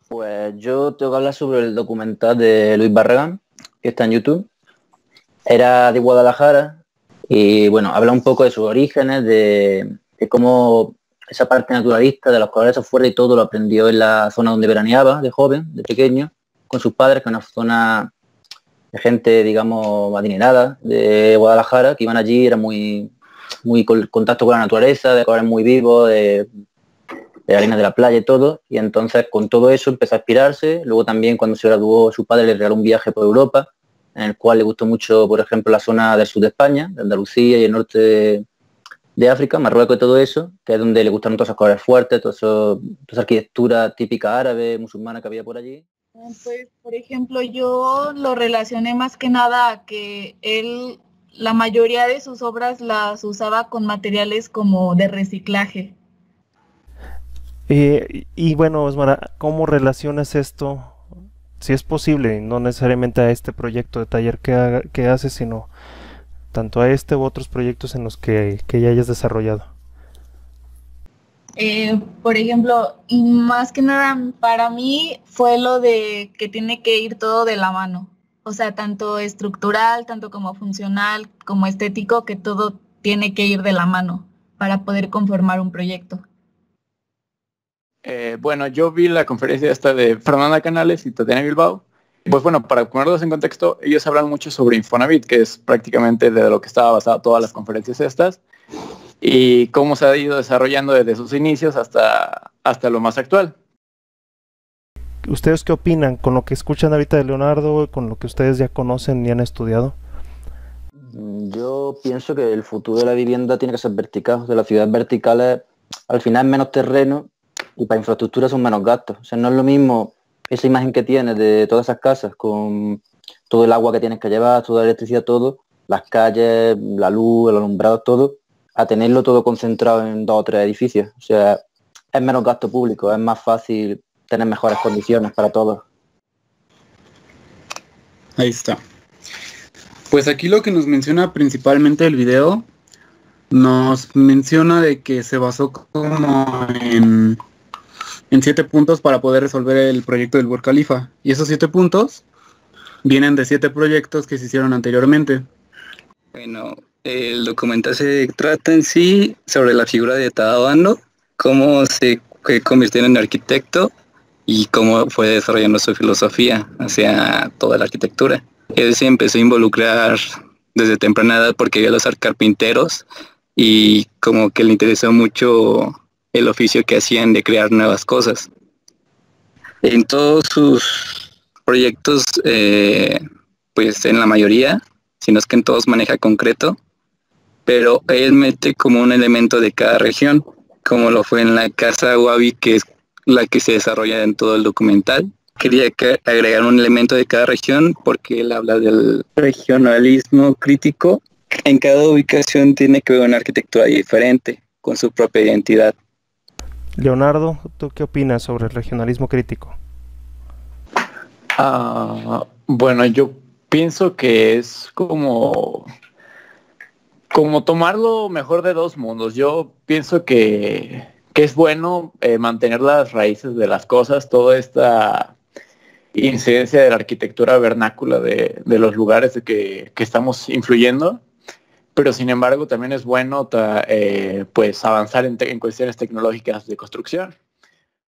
Pues yo tengo que hablar sobre el documental de Luis Barragán, que está en YouTube. Era de Guadalajara y bueno, habla un poco de sus orígenes, de cómo esa parte naturalista de los colores afuera y todo lo aprendió en la zona donde veraneaba de joven, de pequeño, con sus padres, que es una zona de gente, digamos, adinerada de Guadalajara, que iban allí, era muy contacto con la naturaleza, de colores muy vivos, de arena de la playa y todo, y entonces con todo eso empezó a inspirarse. Luego también cuando se graduó su padre le regaló un viaje por Europa, en el cual le gustó mucho, por ejemplo, la zona del sur de España, de Andalucía y el norte de África, Marruecos y todo eso, que es donde le gustaron todos esos colores fuertes, toda esa arquitectura típica árabe, musulmana que había por allí. Pues, por ejemplo, yo lo relacioné más que nada a que él, la mayoría de sus obras las usaba con materiales como de reciclaje. Y bueno, Osmara, ¿cómo relacionas esto, si es posible, no necesariamente a este proyecto de taller que haces, sino tanto a este u otros proyectos en los que ya hayas desarrollado? Por ejemplo, y más que nada para mí fue lo de que tiene que ir todo de la mano. O sea, tanto estructural, tanto como funcional, como estético, que todo tiene que ir de la mano para poder conformar un proyecto. Bueno, yo vi la conferencia esta de Fernanda Canales y Tatiana Bilbao. Pues bueno, para ponerlos en contexto, ellos hablan mucho sobre Infonavit, que es prácticamente de lo que estaba basada todas las conferencias estas, y cómo se ha ido desarrollando desde sus inicios hasta lo más actual. ¿Ustedes qué opinan con lo que escuchan ahorita de Leonardo, con lo que ustedes ya conocen y han estudiado? Yo pienso que el futuro de la vivienda tiene que ser vertical. De las ciudades verticales, al final es menos terreno y para infraestructura son menos gastos. O sea, no es lo mismo esa imagen que tienes de todas esas casas con todo el agua que tienes que llevar, toda la electricidad, todo, las calles, la luz, el alumbrado, todo, a tenerlo todo concentrado en 2 o 3 edificios. O sea, es menos gasto público, es más fácil tener mejores condiciones para todos. Ahí está. Pues aquí lo que nos menciona principalmente el video, nos menciona de que se basó como en 7 puntos para poder resolver el proyecto del Burj Khalifa. Y esos 7 puntos vienen de 7 proyectos que se hicieron anteriormente. Bueno, el documental se trata en sí sobre la figura de Tadano, cómo se convirtió en arquitecto y cómo fue desarrollando su filosofía hacia toda la arquitectura. Él se empezó a involucrar desde temprana edad porque vio a los carpinteros y como que le interesó mucho el oficio que hacían de crear nuevas cosas. En todos sus proyectos, pues en la mayoría, si no es que en todos maneja concreto, pero él mete como un elemento de cada región, como lo fue en la Casa Wabi, que es la que se desarrolla en todo el documental. Quería agregar un elemento de cada región porque él habla del regionalismo crítico. En cada ubicación tiene que ver una arquitectura diferente, con su propia identidad. Leonardo, ¿tú qué opinas sobre el regionalismo crítico? Bueno, yo pienso que es como tomar lo mejor de dos mundos. Yo pienso que es bueno mantener las raíces de las cosas, toda esta incidencia de la arquitectura vernácula de los lugares de que estamos influyendo, pero sin embargo también es bueno pues avanzar en cuestiones tecnológicas de construcción.